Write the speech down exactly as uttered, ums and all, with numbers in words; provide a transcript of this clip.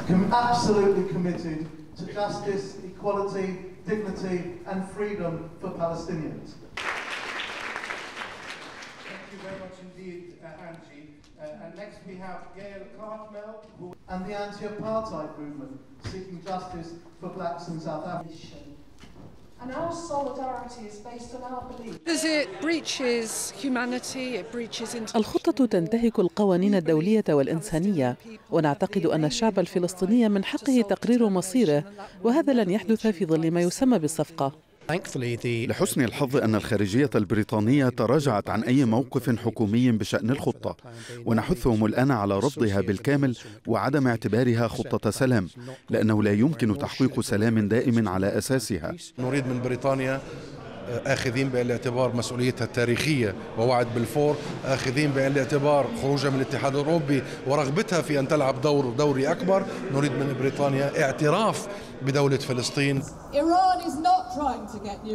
absolutely committed to justice, equality, dignity and freedom for Palestinians. Thank you very much indeed, uh, Angie. Uh, and next we have Gail Cartmel, who and the anti-apartheid movement seeking justice for blacks in South Africa. And our solidarity is based on our belief. It breaches humanity, it breaches. الخطة تنتهك القوانين الدولية والإنسانية، ونعتقد أن الشعب الفلسطيني من حقه تقرير مصيره، وهذا لن يحدث في ظل ما يسمى بالصفقة. لحسن الحظ أن الخارجية البريطانية تراجعت عن أي موقف حكومي بشأن الخطة، ونحثهم الآن على رفضها بالكامل وعدم اعتبارها خطة سلام، لأنه لا يمكن تحقيق سلام دائم على أساسها. نريد من بريطانيا آخذين بعين الاعتبار مسؤوليتها التاريخية ووعد بلفور، آخذين بعين الاعتبار خروجها من الاتحاد الأوروبي ورغبتها في أن تلعب دور دوري أكبر. نريد من بريطانيا اعتراف بدولة فلسطين.